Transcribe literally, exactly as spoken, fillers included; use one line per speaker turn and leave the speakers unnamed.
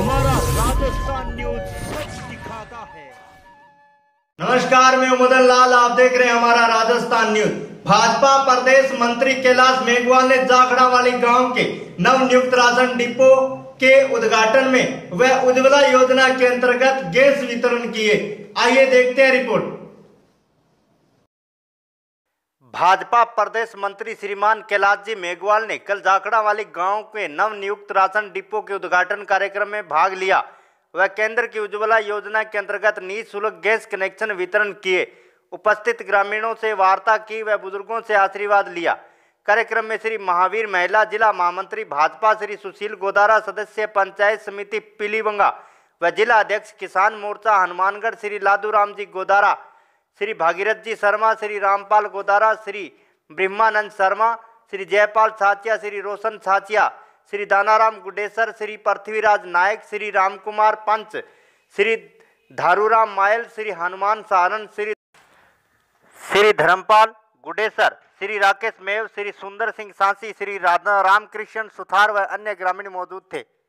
हमारा राजस्थान न्यूज सच दिखाता है।
नमस्कार, मैं मदन लाल, आप देख रहे हैं हमारा राजस्थान न्यूज। भाजपा प्रदेश मंत्री कैलाश मेघवाल ने जाखड़ा वाली गांव के नव नियुक्त राशन डिपो के उद्घाटन में व उज्ज्वला योजना के अंतर्गत गैस वितरण किए। आइए देखते हैं रिपोर्ट। भाजपा प्रदेश मंत्री श्रीमान कैलाश जी मेघवाल ने कल जाखड़ा वाली गांव के नव नियुक्त राशन डिपो के उद्घाटन कार्यक्रम में भाग लिया व केंद्र की उज्ज्वला योजना के अंतर्गत निःशुल्क गैस कनेक्शन वितरण किए। उपस्थित ग्रामीणों से वार्ता की व बुजुर्गों से आशीर्वाद लिया। कार्यक्रम में श्री महावीर महिला जिला महामंत्री भाजपा श्री सुशील गोदारा, सदस्य पंचायत समिति पीलीबंगा व जिला अध्यक्ष किसान मोर्चा हनुमानगढ़ श्री लादूराम जी गोदारा, श्री भागीरथ जी शर्मा, श्री रामपाल गोदारा, श्री ब्रह्मानंद शर्मा, श्री जयपाल छाचिया, श्री रोशन छाचिया, श्री दानाराम गुडेसर, श्री पृथ्वीराज नायक, श्री रामकुमार पंच, श्री धारूराम मायल, श्री हनुमान सारन, श्री श्री धर्मपाल गुडेसर, श्री राकेश मेव, श्री सुंदर सिंह सांसी, श्री राधा रामकृष्ण सुथार व अन्य ग्रामीण मौजूद थे।